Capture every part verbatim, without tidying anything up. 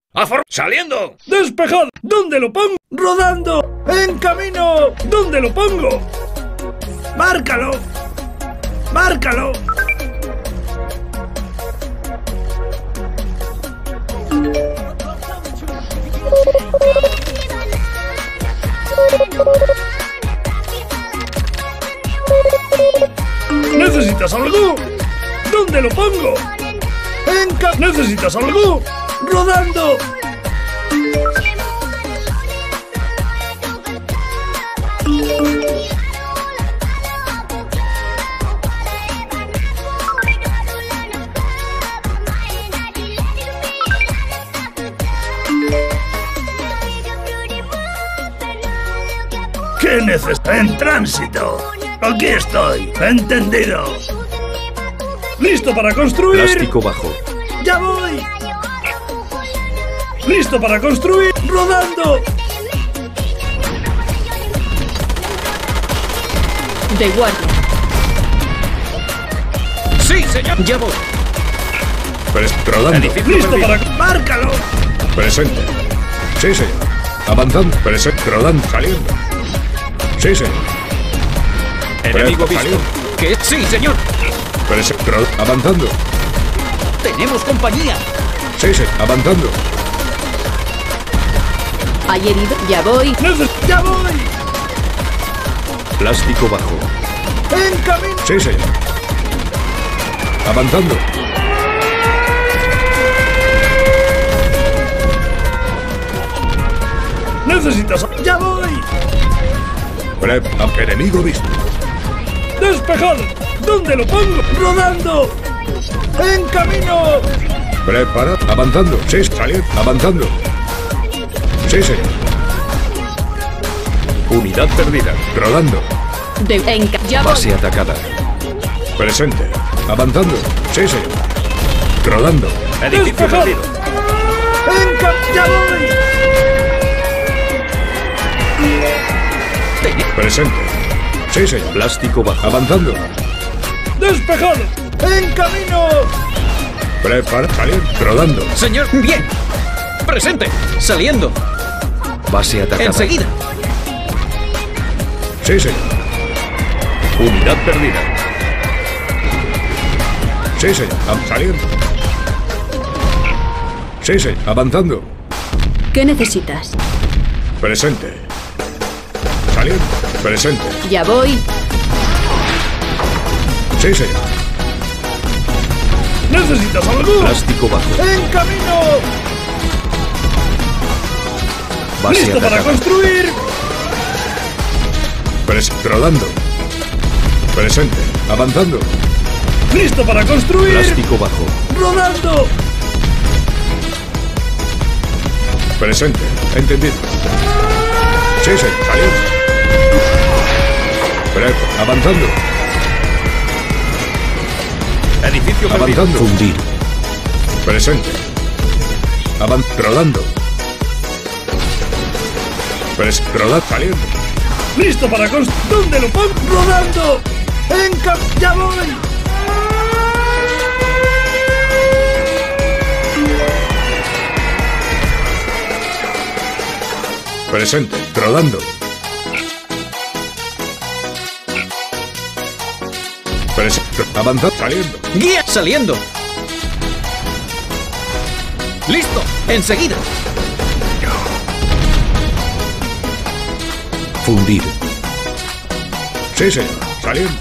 ¡Afor! ¡Saliendo! ¡Despejado! ¿Dónde lo pongo? ¡Rodando! ¡En camino! ¿Dónde lo pongo? ¡Márcalo! ¡Márcalo! ¿Necesitas algo? ¿Dónde lo pongo? En ca- ¿Necesitas algo? ¡Rodando! ¿Qué necesitas? En tránsito. Aquí estoy. Entendido. Listo para construir. Plástico bajo. ¡Ya voy! ¡Listo para construir! ¡Rodando! De guardia. ¡Sí, señor! Ya voy. Pres rodando. Edificio ¡Listo perdido. para... ¡Márcalo! Presente. Sí, señor. Avanzando. Presente. Rodando. Saliendo. Sí, señor. Enemigo Pre- visto. ¿Qué? ¡Sí, señor! Presente. Ro- Avanzando. ¡Tenemos compañía! Sí, señor. Avanzando. Hay herido. Ya voy. Neces- ¡Ya voy! Plástico bajo. ¡En camino! Sí, señor. Avanzando. ¿Necesitas? ¡Ya voy! Prep. Enemigo visto. ¡Despejado! ¿Dónde lo pongo? ¡Rodando! ¡En camino! Prepara. Avanzando. Sí, salir. Avanzando. Sí, señor. Unidad perdida. Rodando. De en ca- Ya voy. Base atacada. Presente. Avanzando. Sí, señor. Rodando. Edificio Despejado. perdido. ¡En ca- ¡Ya voy! Ten- Presente. Sí, señor. Plástico bajo. Avanzando. ¡Despejado! ¡En camino! Prepara. Salir. Rodando. Señor, bien. Presente. Saliendo. Base atacada. Enseguida. Sí, señor. Unidad perdida. Sí, señor. Am- Saliendo. Sí, señor. Avanzando. ¿Qué necesitas? Presente. Saliendo. Presente. Ya voy. Sí, señor. ¿Necesitas algo? Plástico bajo. ¡En camino! Base ¡Listo para atacada. construir! Pres rodando. Presente. Avanzando. ¡Listo para construir! Plástico bajo. ¡Rodando! Presente. Entendido. Sí, señor. Saliendo. Prep. Avanzando. Edificio perdido. Avanzando. Fundir. Presente. Avan rodando. Pres rodando. Saliendo. ¡Listo para construir! ¿Dónde lo pongo? ¡Rodando! ¡En cam... ¡Ya voy! Presente. Rodando. Presente. Avanzando. Saliendo. Guía. Saliendo. Listo. Enseguida. Fundir. Sí, señor. Saliendo.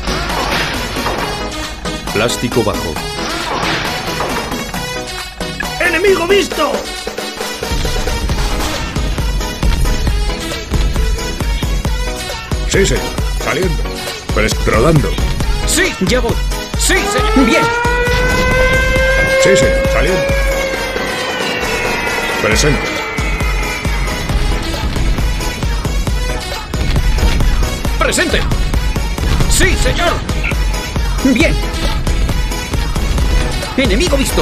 Plástico bajo. ¡Enemigo visto! Sí, señor. Saliendo. Pres rodando. Sí, ya voy. Sí, señor. Bien. Sí, señor. Saliendo. Presente. Presente. Sí, señor. Bien. Enemigo visto.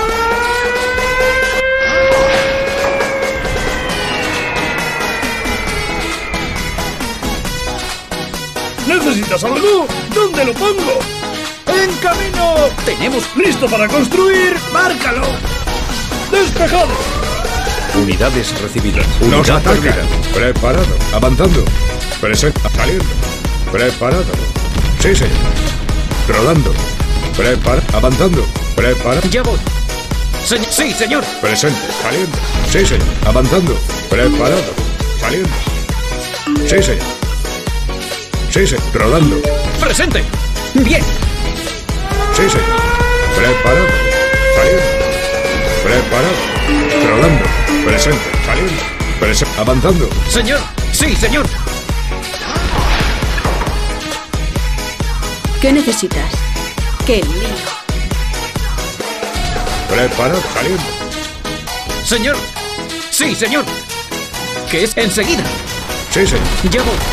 ¿Necesitas algo? ¿Dónde lo pongo? ¡En camino! Tenemos... ¡Listo para construir! ¡Márcalo! ¡Despejado! Unidades recibidas. Nos Unidad atacan. perdida. Preparado. Avanzando. Presente. Saliendo. Preparado. Sí, señor. Rodando. Prepara. Avanzando. Prepara. Ya voy. Se- sí, señor. Presente. Saliendo. Sí, señor. Avanzando. Preparado. Saliendo. Sí, señor. Sí, señor. Rodando. Presente. Bien. Sí, señor. Preparado. Saliendo. Preparado. Rodando. Presente. Saliendo. Presente. Avanzando. Señor. Sí, señor. ¿Qué necesitas? ¡Qué lío! Preparado. Saliendo. Señor. Sí, señor. ¿Qué es? Enseguida. Sí, señor. Ya voy.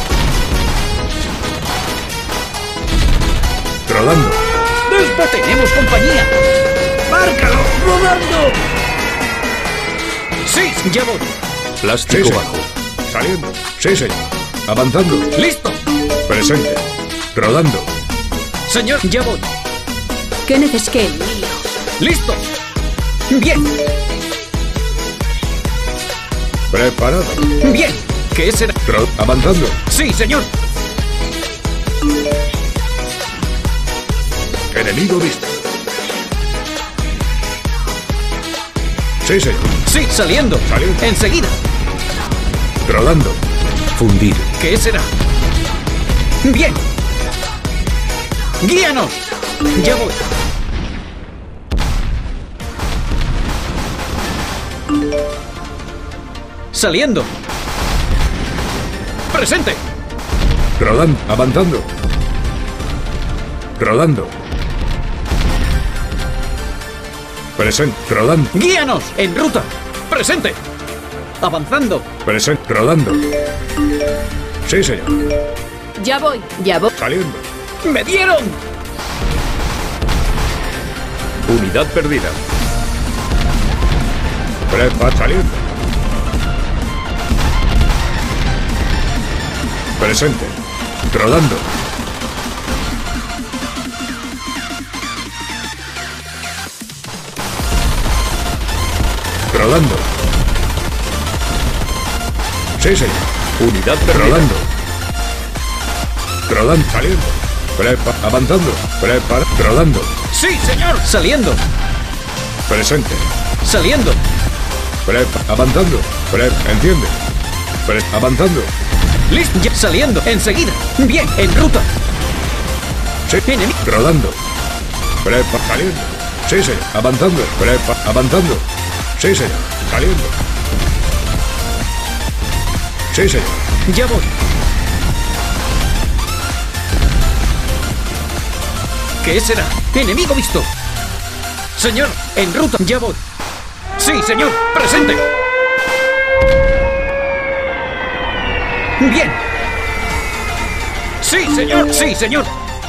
Rodando. Después tenemos compañía. ¡Márcalo! ¡Rodando! Sí, ya voy. Sí, Plástico señor. bajo. Saliendo. Sí, señor. Avanzando. Listo. Presente. Rodando. Señor, ya voy. ¿Qué necesitas? ¡Qué lío! Listo. Bien. Preparado. Bien. ¿Qué será? Ro- Avanzando. Sí, señor. Enemigo visto. Sí, señor. Sí, saliendo. Saliendo. Enseguida. Rodando. Fundir. ¿Qué será? Bien. Guíanos. Ya voy. Saliendo. Presente. Rodando. Avanzando. Rodando. Presente. Rodando. Guíanos. En ruta. Presente. Avanzando. Presente. Rodando. Sí, señor. Ya voy. Ya voy. Saliendo. ¡Me dieron! Unidad perdida. Prepa. Saliendo. Presente. Rodando. Rodando. Sí, señor. Unidad perdida. Rodando. Rodando. Saliendo. Prepa. Avanzando. Prepara. Rodando. Sí, señor. Saliendo. Presente. Saliendo. Prepa. Avanzando. Prepa. Enciende. Pre. Avanzando. Listo. Ya. Saliendo. Enseguida. Bien. En ruta. Sí. Enemigo. Rodando. Prepa. Saliendo. Sí, señor. Avanzando. Prepa. Avanzando. Sí, señor. Saliendo. Sí, señor. Ya voy. ¿Qué será? Enemigo visto. Señor, en ruta. Ya voy. Sí, señor. Presente. Bien. Sí, señor. Sí, señor.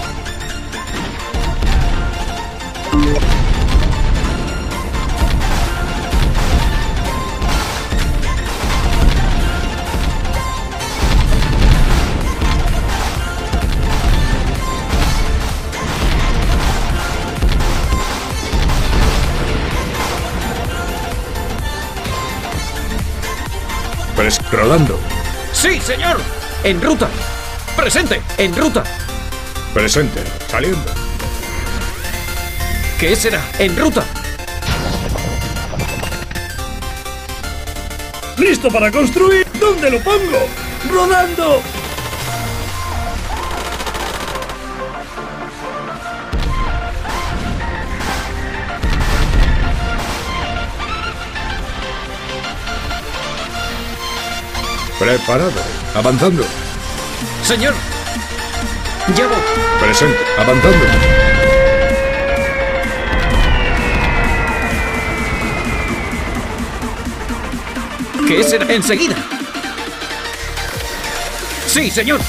Pres. Rodando. Sí, señor. En ruta. Presente. En ruta. Presente. Saliendo. ¿Qué será? En ruta. ¡Listo para construir! ¿Dónde lo pongo? ¡Rodando! Preparado. Avanzando. Señor. Ya voy. Presente. Avanzando. ¿Qué será? Enseguida. Sí, señor.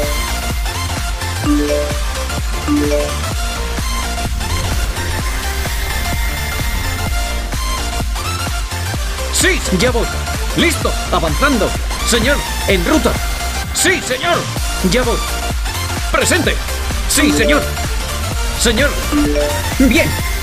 Sí, ya voy. Listo. Avanzando. Señor, en ruta. Sí, señor. Ya voy. Presente. Sí, señor. Señor. Bien.